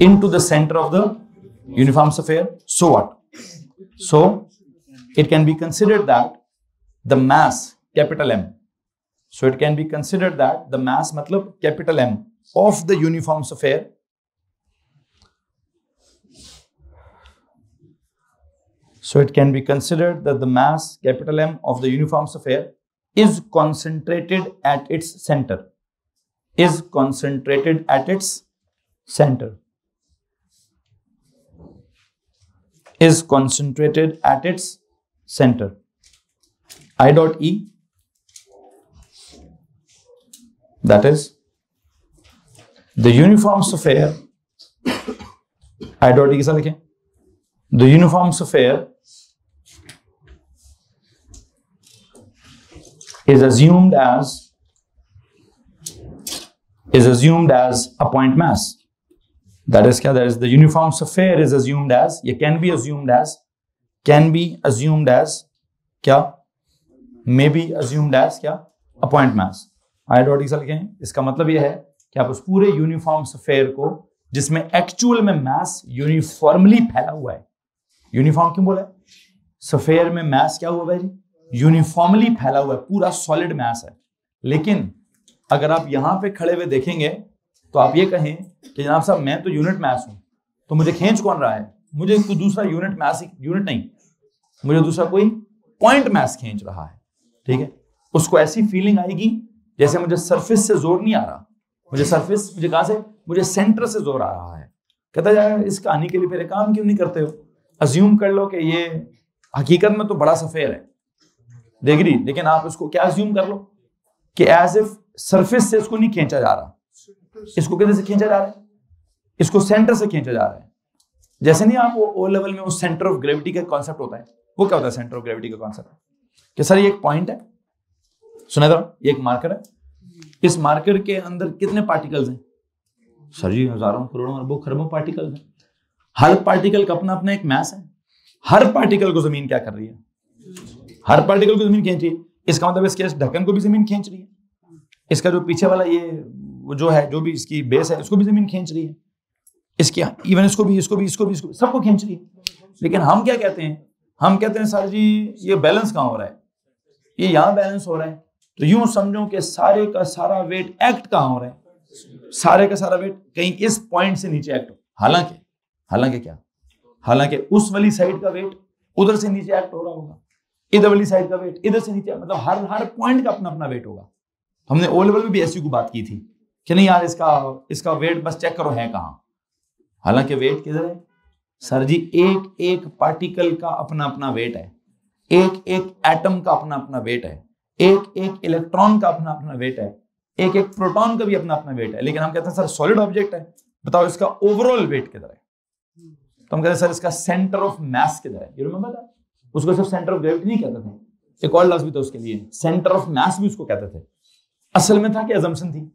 into the center of the uniform sphere. So what? So it can be considered that the mass capital M. So it can be considered that the mass matlab capital M of the uniform sphere So it can be considered that the mass capital M of the uniform sphere is concentrated at its center. Is concentrated at its center. Is concentrated at its center. I dot E, that is the uniform sphere. I dot E कैसा लिखें? The uniform sphere is assumed as a point mass. That is क्या? That is the uniform sphere is assumed as, ये can be assumed as क्या? May be assumed as क्या? A point mass. I dot E लिखें, इसका मतलब ये है कि आप उस पूरे यूनिफॉर्म स्फेयर को जिसमें एक्चुअल में मास यूनिफॉर्मली फैला हुआ है, यूनिफॉर्म क्यों बोला है? स्फेयर में मास क्या हुआ भाई? यूनिफॉर्मली फैला हुआ है, पूरा सॉलिड मास है। लेकिन अगर आप यहां पे खड़े हुए देखेंगे तो आप ये कहें कि जनाब साहब मैं तो यूनिट मास हूं, तो मुझे खींच कौन रहा है? मुझे कोई दूसरा यूनिट मास, यूनिट नहीं, मुझे दूसरा कोई पॉइंट मास खींच रहा है। ठीक है, उसको ऐसी फीलिंग आएगी जैसे मुझे सरफेस से जोर नहीं आ रहा, मुझे कहां से? मुझे सेंटर से जोर आ रहा है। कहता जाएगा इस कहानी के लिए फिर काम क्यों नहीं करते हो? अज्यूम कर लो कि ये हकीकत में तो बड़ा सफेयर है, देख रही, लेकिन आप इसको क्या अज्यूम कर लो कि एज इफ सरफेस से इसको नहीं खींचा जा रहा, इसको किधर से खींचा जा रहा है? इसको सेंटर से खींचा जा रहा है। जैसे नहीं आप वो ओ लेवल में वो सेंटर ऑफ ग्रेविटी का कॉन्सेप्ट होता है, वो क्या होता है सेंटर ऑफ ग्रेविटी का कॉन्सेप्ट? कि सर ये एक पॉइंट है, सुना था, ये एक मार्कर है, इस मार्कर के अंदर कितने पार्टिकल्स हैं? सर जी हजारों करोड़ों अरबों खरबों पार्टिकल्स हैं। हर पार्टिकल का अपना अपना एक मास है। हर पार्टिकल को जमीन क्या कर रही है? हर पार्टिकल को जमीन खींच रही है। इसका मतलब इसके ढक्कन को भी जमीन खींच रही है, इसका जो पीछे वाला ये वो जो है, जो भी इसकी बेस है, इसको भी जमीन खींच रही है, इसके इवन इसको भी सबको खींच रही है। लेकिन हम क्या कहते हैं? हम कहते हैं सर जी ये बैलेंस कहाँ हो रहा है? ये यहाँ बैलेंस हो रहा है। तो यूं समझो कि सारे का सारा वेट एक्ट कहाँ हो रहा है? सारे का सारा वेट कहीं इस पॉइंट से नीचे एक्ट हो। हालांकि क्या? हालांकि उस वाली साइड का वेट उधर से नीचे एक्ट हो रहा होगा, इधर वाली साइड का वेट इधर से नीचे, मतलब हर पॉइंट का अपना अपना वेट होगा। हमने ओ लेवल में भी ऐसी को बात की थी कि नहीं यार इसका वेट बस चेक करो है कहाँ। हालांकि वेट किधर है? सर जी एक एक पार्टिकल का अपना अपना वेट है, एक एक एटम का अपना अपना वेट है, एक एक इलेक्ट्रॉन का अपना अपना वेट है, एक एक प्रोटॉन का भी अपना अपना वेट है। लेकिन हम कहते हैं सर सॉलिड ऑब्जेक्ट है, बताओ इसका ओवरऑल वेट किधर है? तो हम कहते हैं सर इसका सेंटर ऑफ मास किधर है? You remember that? उसको सिर्फ सेंटर ऑफ ग्रेविटी नहीं कहते थे, एक और लफ्ज भी था उसके लिए, सेंटर ऑफ मास भी उसको कहते थे। असल में था कि अजम्पशन थी?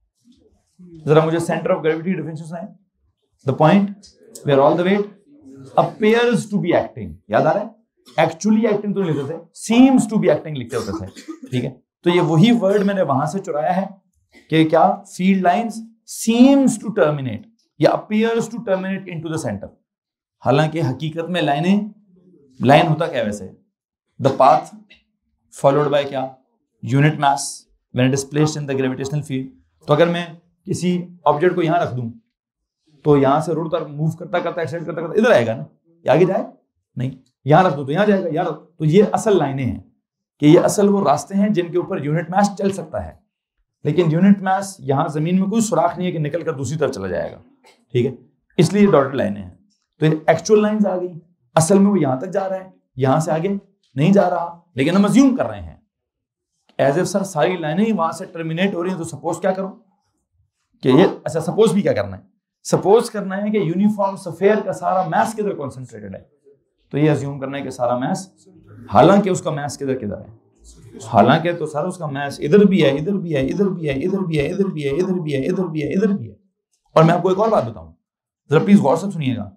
जरा मुझे सेंटर ऑफ ग्रेविटी डिफिनेशन सुनाएं। The point where all the weight appears to be acting. याद आ रहा है? एक्चुअली एक्टिंग तो नहीं लिखते थे, सीम्स टू बी एक्टिंग लिखते होते थे। ठीक है, तो ये वही वर्ड मैंने वहां से चुराया है कि क्या field lines seems to terminate या appears to terminate into the center. हालांकि हकीकत में लाइन होता क्या वैसे? द पाथ फॉलोड बाय क्या? Unit mass when it is placed in the gravitational field. तो अगर मैं किसी ऑब्जेक्ट को यहां रख दूं तो यहां से रोड तक मूव करता एक्सटेंड करता इधर आएगा ना, ये आगे जाए नहीं, यहां रख दो तो यहां जाएगा, यार। तो ये असल लाइनें हैं कि ये असल वो रास्ते हैं जिनके ऊपर यूनिट मास चल सकता है। लेकिन यूनिट मास यहां जमीन में कोई सुराख नहीं है कि निकल कर दूसरी तरफ चला जाएगा। ठीक है, इसलिए डॉटेड लाइनें हैं। तो ये एक्चुअल लाइंस आ गई, असल में वो यहां तक जा रहा है, यहां से आगे नहीं जा रहा, लेकिन हम अज्यूम कर रहे हैं एज इफ सर सारी लाइनें ही वहां से टर्मिनेट हो रही हैं। तो सपोज क्या करो कि ये अच्छा, सपोज भी क्या करना है? सपोज करना है कि यूनिफॉर्म स्फीयर का सारा मास किधर कॉन्सेंट्रेटेड है। तो ये अज्यूम करना है कि सारा मास, हालांकि उसका मास किधर है? हालांकि तो सर उसका मास इधर भी है, इधर भी है, इधर भी है, इधर भी है, इधर भी है, इधर भी है, इधर भी है, इधर भी है। और मैं आपको एक और बात बताऊं, जरा प्लीज गौर से सुनिएगा।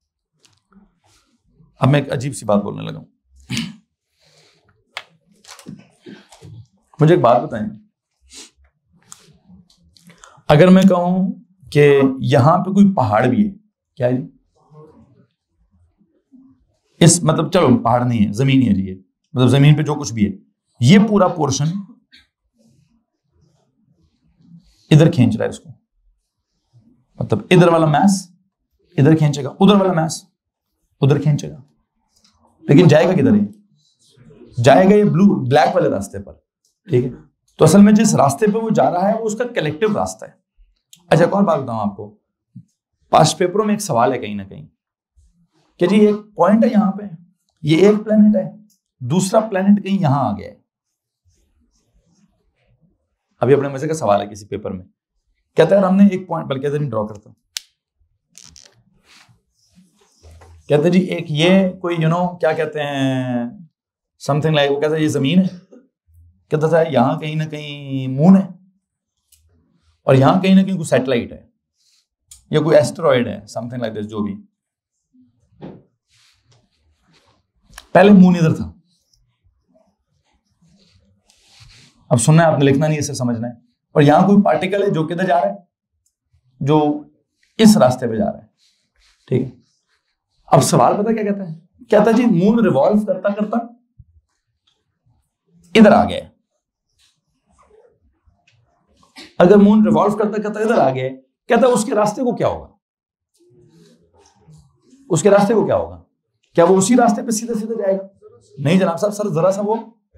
अब मैं एक अजीब सी बात बोलने लगा हूं। मुझे एक बात बताएं, अगर मैं कहूं कि यहां पे कोई पहाड़ भी है, क्या है जी? इस मतलब चलो पहाड़ नहीं है, जमीन ही है जी, ये मतलब जमीन पे जो कुछ भी है, ये पूरा पोर्शन इधर खींच रहा है इसको, मतलब इधर वाला मैस इधर खींचेगा, उधर वाला मैस उधर खींचेगा, लेकिन जाएगा किधर है? जाएगा ये ब्लैक वाले रास्ते पर, ठीक है। तो असल में जिस रास्ते पे वो जा रहा है वो उसका कलेक्टिव रास्ता है। अच्छा एक और बात बताऊं आपको, पास्ट पेपरों में एक सवाल है कहीं ना कहीं कि जी एक पॉइंट है यहाँ पे, ये एक प्लेनेट है, दूसरा प्लेनेट कहीं यहां आ गया है। अभी अपने मजे का सवाल है किसी पेपर में, कहता है हमने एक पॉइंट, बल्कि इधर ड्रॉ करता हूं, कहते जी एक ये कोई क्या कहते हैं समथिंग लाइक, वो कहता है ये जमीन है, कहता था यहां कहीं ना कहीं मून है, और यहां कहीं ना कहीं कोई सैटेलाइट है या कोई एस्टेरॉयड है, समथिंग लाइक दिस, जो भी। पहले मून इधर था, अब सुनना है आपने, लिखना नहीं है, सिर्फ समझना है। और यहां कोई पार्टिकल है जो किधर जा रहा है, जो इस रास्ते पे जा रहा है, ठीक है। अब सवाल पता क्या कहता है, कहता है जी मून रिवॉल्व करता करता इधर आ गया, अगर मून रिवॉल्व करता करता इधर आ गया, कहता है उसके रास्ते को क्या होगा, उसके रास्ते को क्या होगा, क्या वो उसी रास्ते पे सीधे सीधे जाएगा? नहीं जनाब साहब, सर जरा सा वो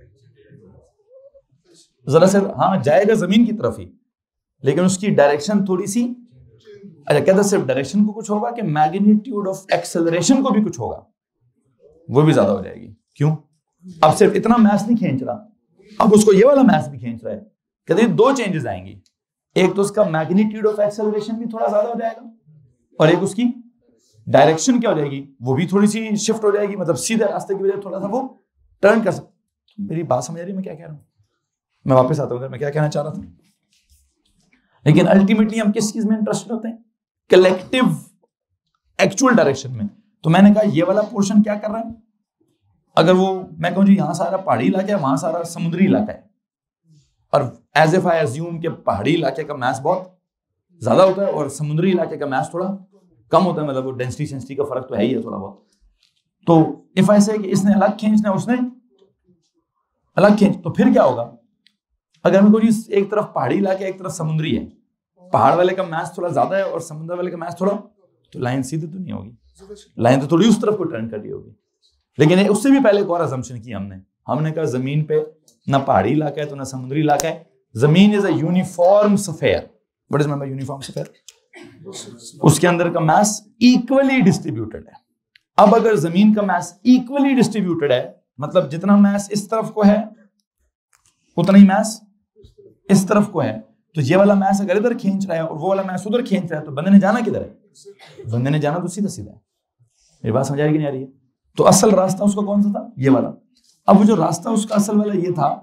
जरा से हाँ जाएगा जमीन की तरफ ही, लेकिन उसकी डायरेक्शन थोड़ी सी, अच्छा कहता सिर्फ डायरेक्शन को कुछ होगा कि मैग्नीट्यूड ऑफ एक्सेलरेशन को भी कुछ होगा, वो भी ज्यादा हो जाएगी। क्यों? अब सिर्फ इतना मैस नहीं खींच रहा, अब उसको ये वाला मैस भी खींच रहा है। कहते दो चेंजेस आएंगी, एक तो उसका मैग्नीट्यूड ऑफ एक्सेलरेशन भी थोड़ा ज्यादा हो जाएगा, और एक उसकी डायरेक्शन क्या हो जाएगी, वो भी थोड़ी सी शिफ्ट हो जाएगी, मतलब सीधे रास्ते की वजह थोड़ा सा वो टर्न कर सकता। मेरी बात समझ रही है मैं क्या कह रहा हूं? मैं वापस आता हूं मैं क्या कहना चाह रहा था। लेकिन अल्टीमेटली हम किस चीज में इंटरेस्टेड होते हैं? कलेक्टिव एक्चुअल डायरेक्शन में। तो मैंने कहा ये वाला पोर्शन क्या कर रहा है, अगर वो मैं कहूं जी यहां सारा पहाड़ी इलाका है, वहां सारा समुद्री इलाका है, और एज इफ आई अज्यूम के पहाड़ी इलाके का मैस बहुत ज्यादा होता है और समुद्री इलाके का मैस थोड़ा कम होता है, मतलब वो डेंसिटी का फर्क तो है ही है थोड़ा बहुत। तो इफ आई से कि इसने अलग खींचना है उसने अलग खींच, तो फिर क्या होगा, अगर मैं कहूं जी एक तरफ पहाड़ी इलाके एक तरफ समुद्री है, पहाड़ वाले का मैस थोड़ा ज्यादा है और समुद्र वाले का मैस थोड़ा, तो लाइन सीधी तो नहीं होगी, लाइन तो थोड़ी उस तरफ को टर्न कर रही होगी। लेकिन उससे भी पहले एक और असम्पशन की हमने कहा जमीन पे ना पहाड़ी इलाका है तो ना समुद्री इलाका है, जमीन is a uniform sphere. What is mean by uniform sphere? उसके अंदर का मैस इक्वली डिस्ट्रीब्यूटेड है। अब अगर जमीन का मैस इक्वली डिस्ट्रीब्यूटेड है, मतलब जितना मैस इस तरफ को है उतना ही मैस इस तरफ को है, तो ये वाला मैस अगर इधर खींच रहा है और वो वाला मैस उधर खींच रहा है, तो बंदे ने जाना किधर है? बंदे ने जाना तो सीधा सीधा है। मेरी बात समझ आ रही कि नहीं आ रही है? तो असल रास्ता उसका कौन सा था? ये वाला। अब वो जो रास्ता उसका असल वाला ये था,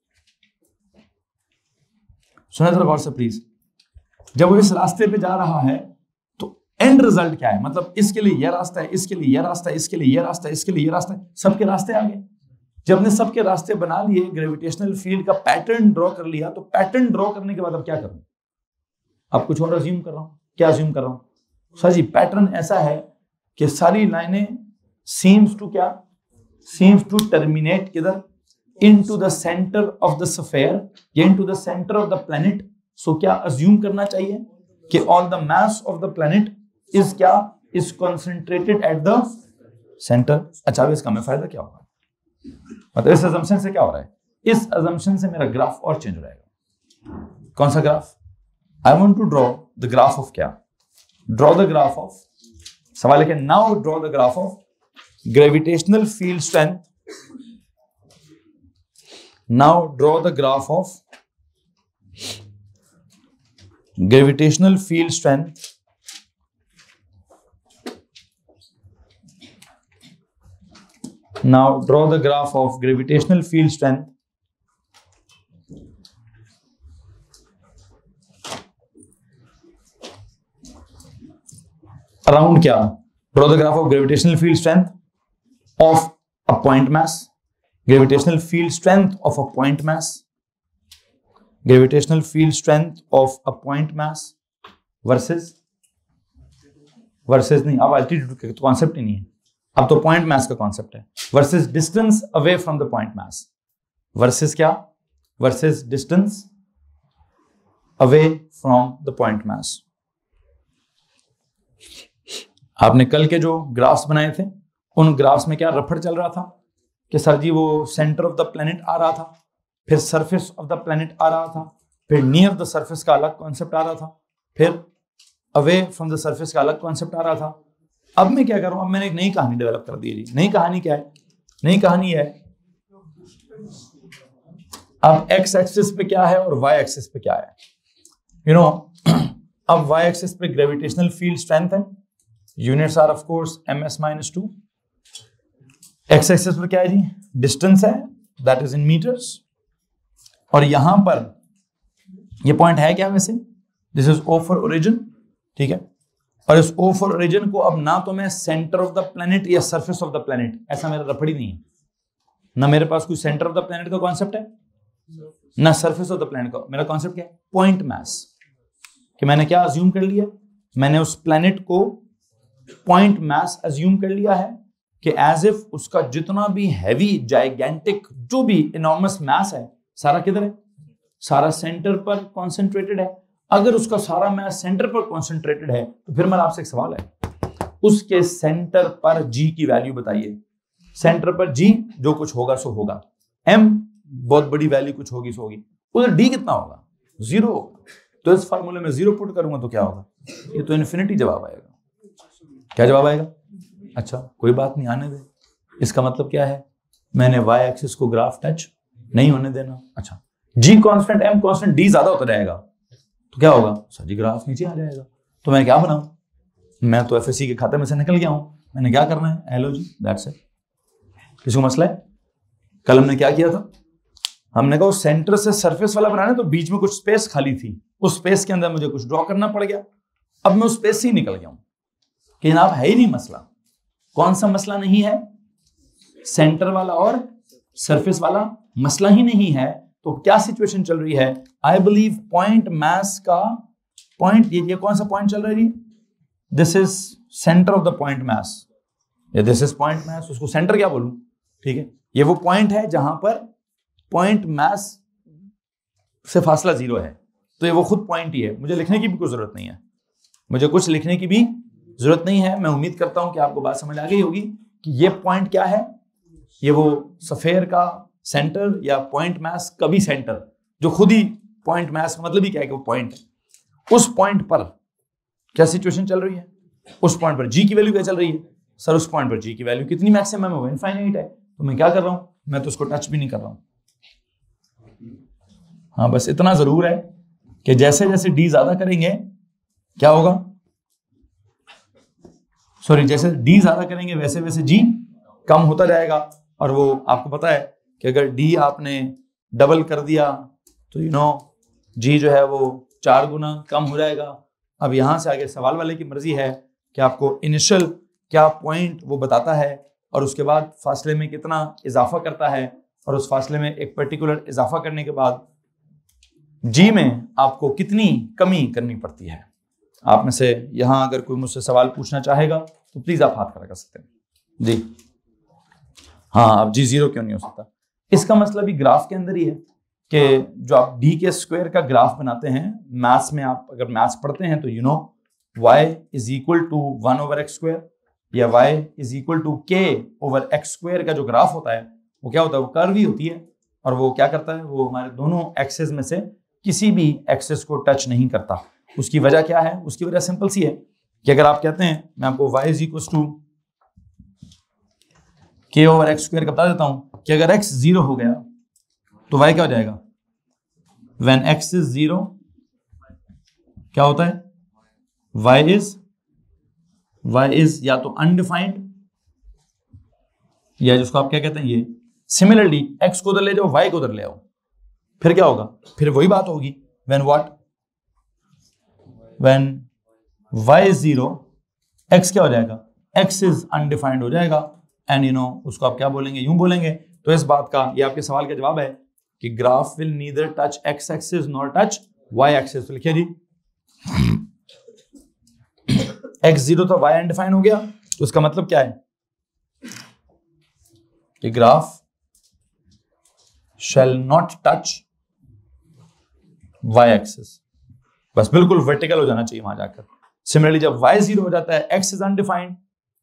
सुना जरा गौर से प्लीज, जब वो इस रास्ते पे जा रहा है तो एंड रिजल्ट क्या है, मतलब इसके लिए यह रास्ता है, इसके लिए यह रास्ता है, इसके लिए यह रास्ता है, इसके लिए यह रास्ता है, सबके रास्ते आ गए। जब हमने सबके रास्ते बना लिए, ग्रेविटेशनल फील्ड का पैटर्न ड्रॉ कर लिया, तो पैटर्न ड्रॉ करने के बाद अब क्या करूं? अब कुछ और अज्यूम कर रहा हूं। क्या अज्यूम कर रहा हूं? सर जी पैटर्न ऐसा है कि सारी लाइनें सीम्स टू टर्मिनेट किधर? Into the center of the sphere या into the center of the planet. So क्या अज्यूम करना चाहिए कि all the mass of the planet is concentrated at the center. अच्छा इसका हमें फायदा क्या होगा, मतलब इस अजम्पशन से क्या हो रहा है? इस अजम्पशन से मेरा ग्राफ और चेंज हो जाएगा। कौन सा graph? I want to draw the graph of क्या? ड्रॉ द ग्राफ ऑफ, सवाल है कि now draw the graph of gravitational field strength. Now draw the graph of gravitational field strength Now draw the graph of gravitational field strength around क्या? Draw the graph of gravitational field strength of a point mass. Gravitational field strength of a point mass. Gravitational field strength of a point mass versus नहीं, अब altitude का तो concept ही नहीं है, अब तो point mass का कॉन्सेप्ट है। Versus distance away from the point mass, versus क्या, versus distance away from the point mass. आपने कल के जो ग्राफ्स बनाए थे उन ग्राफ्स में क्या रफड़ चल रहा था कि सर जी वो सेंटर ऑफ द प्लेनेट आ रहा था, फिर सरफेस ऑफ द प्लेनेट आ रहा था, फिर नियर द सरफेस का अलग कॉन्सेप्ट आ रहा था, फिर अवे फ्रॉम द सरफेस का अलग कॉन्सेप्ट आ रहा था। अब मैं क्या करूं, अब मैंने एक नई कहानी डेवलप कर दी जी। नई कहानी क्या है, नई कहानी है अब एक्स एक्सिस पे क्या है और वाई एक्सिस पे क्या है। यू नो अब वाई एक्सिस पे ग्रेविटेशनल फील्ड स्ट्रेंथ है, units are of course ms-2। X axis पर क्या है जी, डिस्टेंस है, दैट इज इन मीटर्स। और यहां पर ये पॉइंट है क्या वैसे, this is O for origin, ठीक है। और इस O फॉर ओरिजिन को अब ना तो मैं सेंटर ऑफ द प्लेनेट या सरफेस ऑफ द प्लेनेट, ऐसा मेरा रफड़ी नहीं है, ना मेरे पास कोई सेंटर ऑफ द प्लेनेट का कॉन्सेप्ट है ना सरफेस ऑफ द प्लेनेट का। मेरा कॉन्सेप्ट क्या है, पॉइंट मास। कि मैंने क्या अज्यूम कर लिया, मैंने उस प्लेनेट को पॉइंट मास अज्यूम कर लिया है कि एज इफ उसका जितना भी हैवी जाइगेंटिक जो भी इनॉर्मस मास है सारा किधर है, सारा सेंटर पर कॉन्सेंट्रेटेड है। अगर उसका सारा मास सेंटर पर कॉन्सेंट्रेटेड है तो फिर मेरा आपसे एक सवाल है, उसके सेंटर पर जी की वैल्यू बताइए। सेंटर पर जी जो कुछ होगा सो होगा, एम बहुत बड़ी वैल्यू कुछ होगी सो होगी, उधर डी कितना होगा, 0 होगा। तो इस फार्मूले में 0 पुट करूंगा तो क्या होगा, ये तो इन्फिनिटी जवाब आएगा। क्या जवाब आएगा, अच्छा कोई बात नहीं, आने दे। इसका मतलब क्या है, मैंने वाई एक्सिस को ग्राफ टच नहीं होने देना। अच्छा जी कांस्टेंट, एम कांस्टेंट, डी ज्यादा होता जाएगा तो क्या होगा, सर जी ग्राफ नीचे आ जाएगा। तो मैं क्या बनाऊं, मैं तो एफएससी के खाते में से निकल गया हूं, मैंने क्या करना है, हेलो जी दैट्स इट। किसी को मसला है, कल हमने क्या किया था, हमने कहा सेंटर से सरफेस वाला बनाना, तो बीच में कुछ स्पेस खाली थी, उस स्पेस के अंदर मुझे कुछ ड्रॉ करना पड़ गया। अब मैं उस स्पेस से ही निकल गया हूं कि जनाब है ही नहीं मसला। कौन सा मसला नहीं है, सेंटर वाला और सरफेस वाला मसला ही नहीं है। तो क्या सिचुएशन चल रही है, आई बिलीव पॉइंट मास का पॉइंट, ये कौन सा पॉइंट चल रहा है जी, this is center of the point mass, या दिस इज पॉइंट मास, उसको सेंटर क्या बोलूं, ठीक है। ये वो पॉइंट है जहां पर पॉइंट मास से फासला 0 है, तो ये वो खुद पॉइंट ही है। मुझे लिखने की भी कोई जरूरत नहीं है, मुझे कुछ लिखने की भी जरूरत नहीं है। मैं उम्मीद करता हूं कि आपको बात समझ आ गई होगी कि ये पॉइंट क्या है, ये वो सफेयर का सेंटर या पॉइंट मास का भी सेंटर, जो खुद ही पॉइंट मास का मतलब ही क्या है कि वो पॉइंट है। उस पॉइंट पर क्या सिचुएशन चल रही है, उस पॉइंट पर जी की वैल्यू क्या चल रही है, सर उस पॉइंट पर जी की वैल्यू कितनी मैक्सिमम है, वो इनफाइनाइट है। तो मैं क्या कर रहा हूं, मैं तो उसको टच भी नहीं कर रहा हूं। हाँ बस इतना जरूर है कि जैसे जैसे डी ज्यादा करेंगे क्या होगा, सॉरी जैसे डी ज्यादा करेंगे वैसे वैसे जी कम होता जाएगा। और वो आपको पता है कि अगर डी आपने डबल कर दिया तो जी जो है वो 4 गुना कम हो जाएगा। अब यहां से आगे सवाल वाले की मर्जी है कि आपको इनिशियल क्या पॉइंट वो बताता है और उसके बाद फासले में कितना इजाफा करता है, और उस फासले में एक पर्टिकुलर इजाफा करने के बाद जी में आपको कितनी कमी करनी पड़ती है। आप में से यहां अगर कोई मुझसे सवाल पूछना चाहेगा तो प्लीज आप हाथ खड़ा कर सकते हैं जी। हाँ, अब जी 0 क्यों नहीं हो सकता, इसका मतलब भी ग्राफ के अंदर ही है कि जो आप डी के स्क्वायर का ग्राफ बनाते हैं, मैथ्स में आप अगर मैथ्स पढ़ते हैं तो y is equal to 1/x² या y is equal to k/x² का जो ग्राफ होता है वो क्या होता है, वो कर्व ही होती है। और वो क्या करता है, वो हमारे दोनों एक्सेस में से किसी भी एक्सेस को टच नहीं करता। उसकी वजह क्या है, उसकी वजह सिंपल सी है कि अगर आप कहते हैं, मैं आपको y is equal to k/x² का बता देता हूं कि अगर x 0 हो गया तो y क्या हो जाएगा, when x is 0 क्या होता है, y is या तो अनडिफाइंड या जिसको आप क्या कहते हैं ये। सिमिलरली x को उधर ले जाओ, y को उधर ले आओ, फिर क्या होगा, फिर वही बात होगी when what, when y is 0 x क्या हो जाएगा, x is undefined हो जाएगा। एंड उसको आप क्या बोलेंगे, यूं बोलेंगे। तो इस बात का, ये आपके सवाल का जवाब है कि graph will neither touch x axis nor touch y axis. तो लिखिए जी x0 था, y अनडिफाइंड हो गया, तो उसका मतलब क्या है कि graph shall not touch y axis, बस बिल्कुल वर्टिकल हो जाना चाहिए वहां जाकर। सिमिलरली जब y 0 हो जाता है, x is undefined,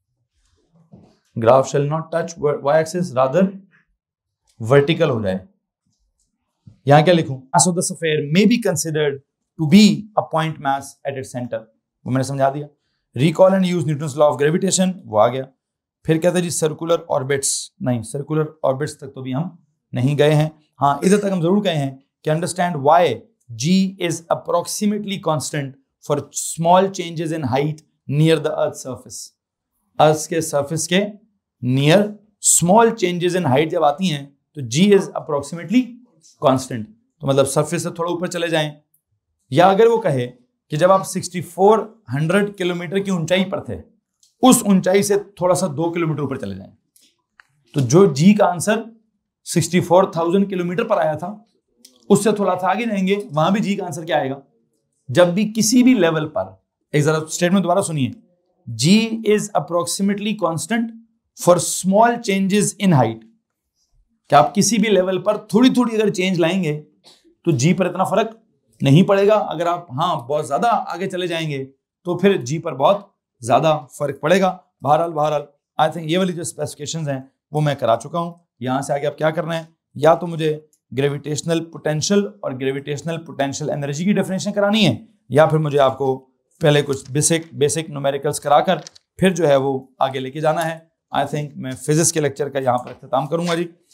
graph shall not touch y axis, rather vertical हो जाए। यहां क्या लिखूं? mass of the sphere may be considered to be a point mass at its center, वो मैंने समझा दिया। recall and use Newton's law of gravitation, वो आ गया। फिर कहते हैं जी सर्कुलर ऑर्बिट्स, नहीं सर्कुलर ऑर्बिट्स तक तो भी हम नहीं गए हैं। हाँ, इधर तक हम जरूर गए हैं कि understand why g is approximately constant for small changes in height near the earth surface। Earth के सरफेस के near small changes in height जब आती हैं तो g is approximately constant, तो मतलब सरफेस से थोड़ा ऊपर चले जाएं, या अगर वो कहे कि जब आप 6400 किलोमीटर की ऊंचाई पर थे, उस ऊंचाई से थोड़ा सा 2 किलोमीटर ऊपर चले जाएं, तो जो जी का आंसर 64,000 किलोमीटर पर आया था, उससे थोड़ा सा आगे जाएंगे, वहां भी जी का आंसर क्या आएगा? जब भी किसी भी लेवल पर, एक जरा स्टेटमेंट दोबारा सुनिए, g is approximately constant for small changes in height, कि आप किसी भी लेवल पर थोड़ी थोड़ी अगर चेंज लाएंगे तो जी पर इतना फर्क नहीं पड़ेगा। अगर आप बहुत ज्यादा आगे चले जाएंगे तो फिर जी पर बहुत ज्यादा फर्क पड़ेगा। बहरहाल आई थिंक ये वाली जो स्पेसिफिकेशंस हैं वो मैं करा चुका हूं। यहां से आगे आप क्या करना है, या तो मुझे ग्रेविटेशनल पोटेंशियल और ग्रेविटेशनल पोटेंशियल एनर्जी की डेफिनेशन करानी है, या फिर मुझे आपको पहले कुछ बेसिक न्यूमेरिकल्स कराकर फिर जो है वो आगे लेके जाना है। आई थिंक मैं फिजिक्स के लेक्चर का यहाँ पर अख्ताम करूंगा जी।